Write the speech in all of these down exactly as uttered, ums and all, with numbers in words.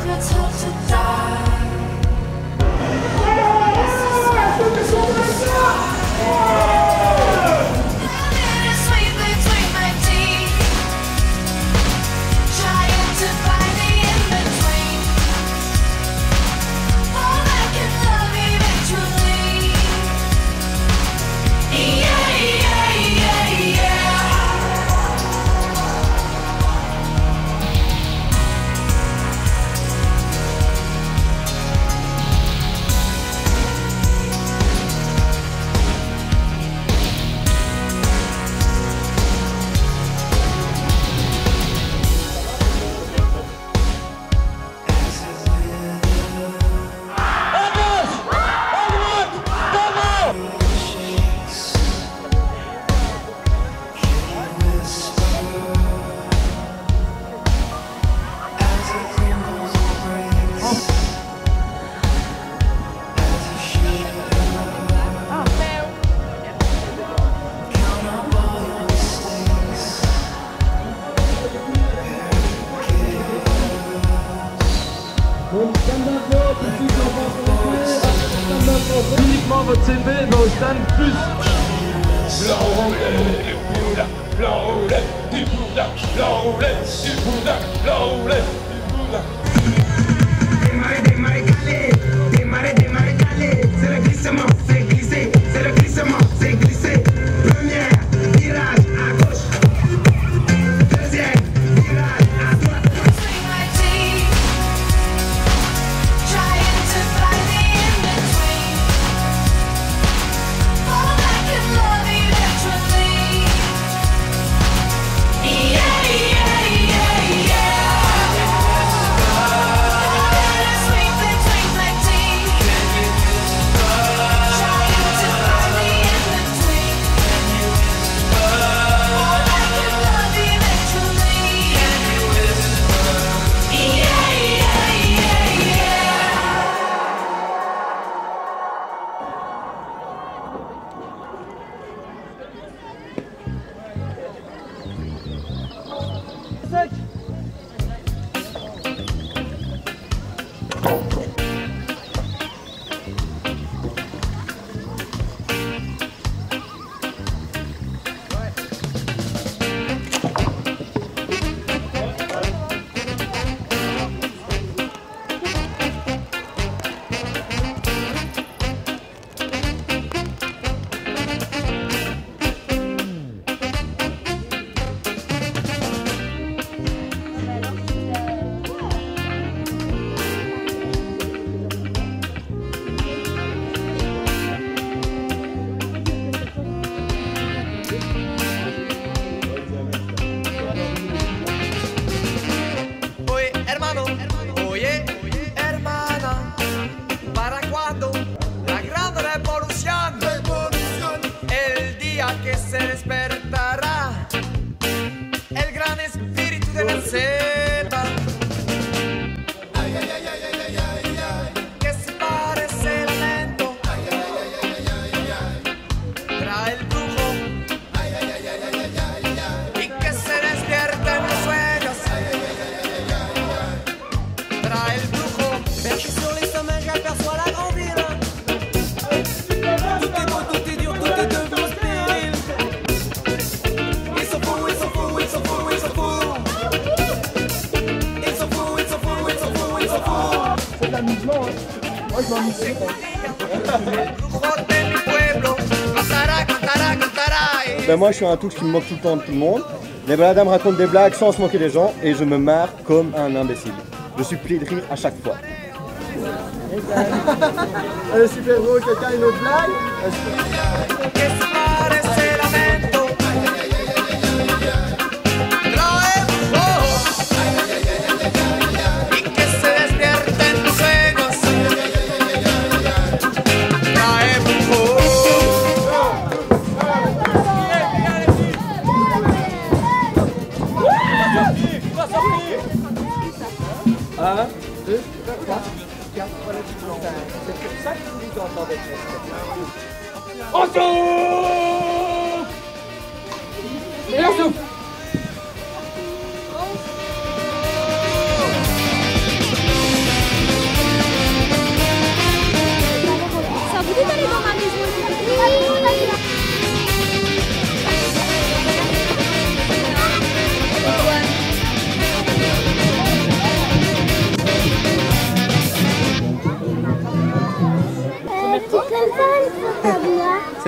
Uniquement votre C V dans le stand plus. L'enroulé du boudin, l'enroulé du boudin, l'enroulé du boudin, l'enroulé du boudin. Démarrer, démarrer, caler, démarrer, démarrer, caler. C'est le glissement, c'est glissé, c'est le glissement, c'est glissé. Première, virage à gauche. Deuxième, virage à droite. Que se despertará el gran espíritu de la selva, ay, ay, ay, ay, ay, ay, ay, que se parece lamento, ay, ay, ay, ay, ay, ay, ay, trae el brujo, ay, ay, ay, ay, ay, ay, ay, y que se despierta en los sueños, ay, ay, ay, ay, ay, ay, ay, trae el brujo, perché sur les sommets j'aperçois la grande ville. Tout est beau, tout est dur, tout est devenu stérile. Ils sont fous, ils sont fous, ils sont fous, ils sont fous. Ils sont fous, ils sont fous, ils sont fous, ils sont fous. C'est de l'amusement, hein. Moi je m'amuse. Ben moi je suis un touche qui me moque tout le temps de tout le monde. Les baladins me racontent des blagues sans se moquer des gens et je me marre comme un imbécile. Je suis plié de rire à chaque fois. Allez, super drôle, quelqu'un a une autre blague? Un, deux, trois, quatre, cinq. C'est pour ça que vous dites entendez. On souffle! Et on souffle!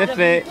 C'est fait.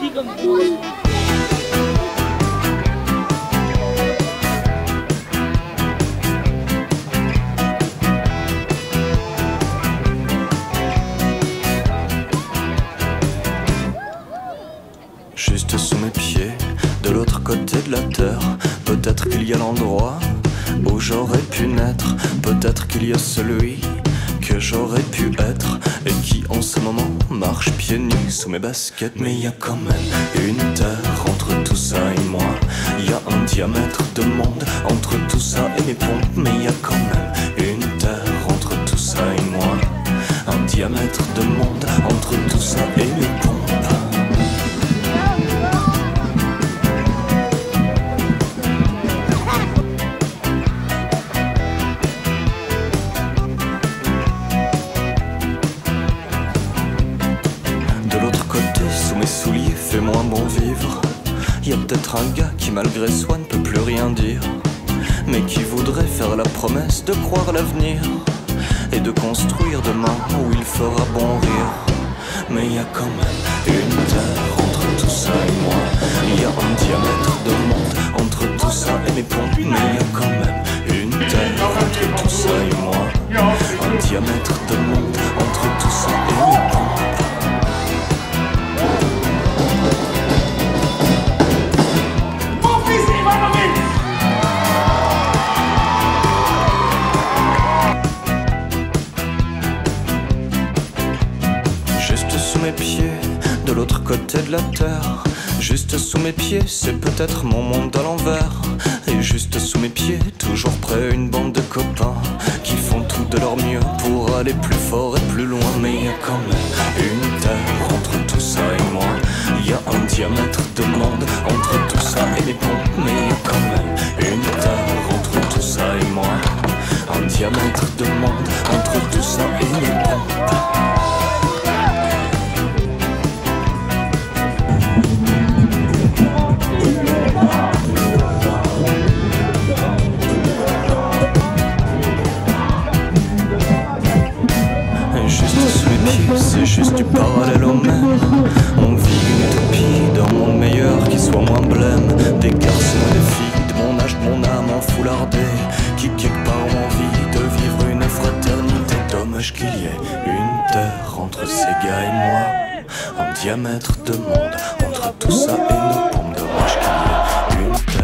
Juste sous mes pieds, de l'autre côté de la terre, peut-être qu'il y a l'endroit où j'aurais pu naître, peut-être qu'il y a celui que j'aurais pu être et qui en ce moment marche pieds nus sous mes baskets. Mais il y a quand même une terre entre tout ça et moi, il y a un diamètre de monde entre tout ça et mes pompes. Mais il y a quand même une terre entre tout ça et moi, un diamètre de monde entre tout ça et mes pompes. Fais-moi bon vivre. Y a peut-être un gars qui malgré soi ne peut plus rien dire, mais qui voudrait faire la promesse de croire à l'avenir et de construire demain où il fera bon rire. Mais y a quand même une terre entre tout ça et moi, y a un diamètre de monde entre tout ça et mes pompes. Mais y a quand même une terre entre tout ça et moi, un diamètre de monde entre tout ça et mes pompes. De l'autre côté de la terre, juste sous mes pieds, c'est peut-être mon monde à l'envers. Et juste sous mes pieds, toujours près, une bande de copains qui font tout de leur mieux pour aller plus fort et plus loin. Mais il y a quand même une terre entre tout ça et moi, il y a un diamètre de monde entre tout ça et mes pompes. Mais il y a quand même une terre entre tout ça et moi, un diamètre de monde entre tout ça et mes pompes. C'est juste du parallèle au même. On vit une utopie d'un monde meilleur qui soit moins blême. Des garçons et des filles de mon âge, de mon âme enfoulardée, qui quelque part ont envie de vivre une fraternité. Dommage qu'il y ait une terre entre ces gars et moi, un diamètre de monde entre tout ça et nos pompes. Dommage qu'il y ait une terre.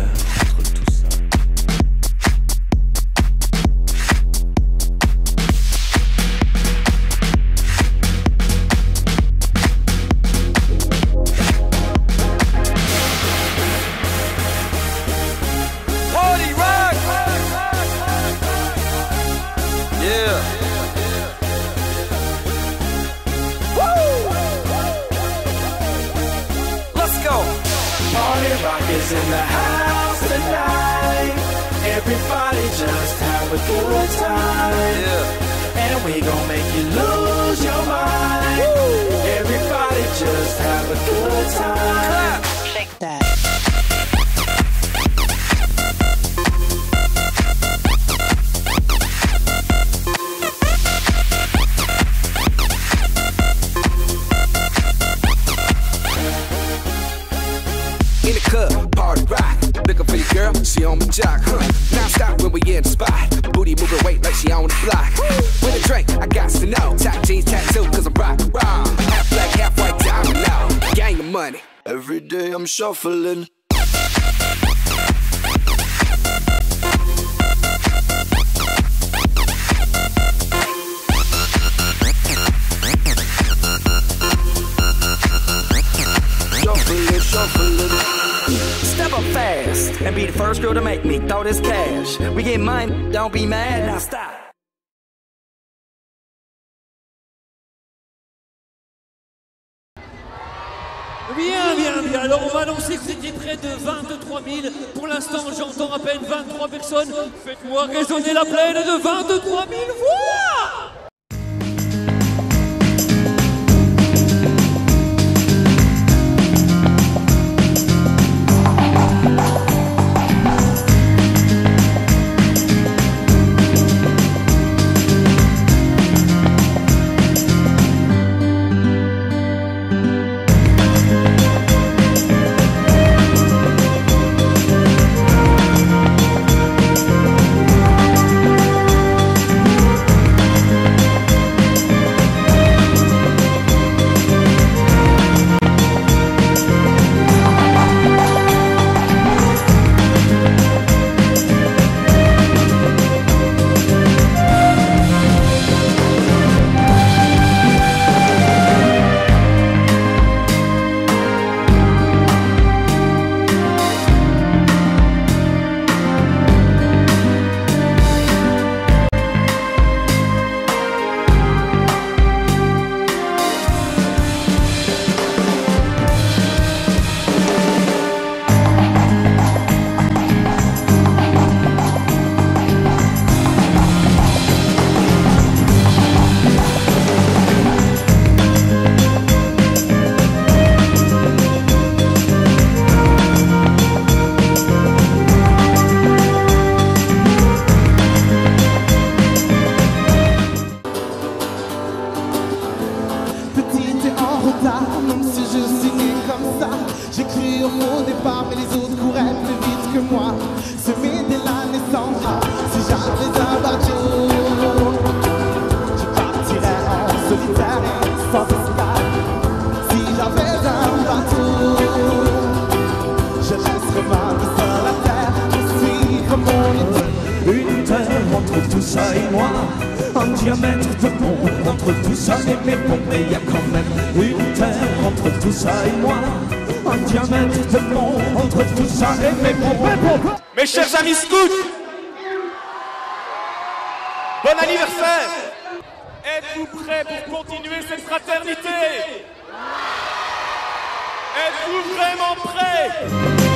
In the house tonight, everybody just have a good time, yeah. And we gon' make you lose your mind. Woo. Everybody just have a good time. Clap. Shake that. In the club, party rock, looking for your girl, she on my jock, huh? Now stop when we in the spot, booty moving weight like she on the block. With a drink, I got to know, top jeans tattoo, cause I'm rock and roll. Half black, half white, diamond now, gang of money. Every day I'm shuffling. Shuffling, shuffling. Step up fast and be the first girl to make me throw this cash. We get mine, don't be mad, now stop. Bien, bien, bien. Alors on va annoncer que c'était près de vingt-trois mille. Pour l'instant, j'entends à peine vingt-trois personnes. Faites-moi résonner la plaine de vingt-trois mille voix. entre tout ça et moi. Un diamètre de monde entre tout ça et mes pompes. Mais y a quand même une terre entre tout ça et moi. Un diamètre de monde entre tout ça et mes pompes. Mes chers amis scouts, bon anniversaire! Êtes-vous prêts pour continuer cette fraternité? Êtes-vous vraiment prêts?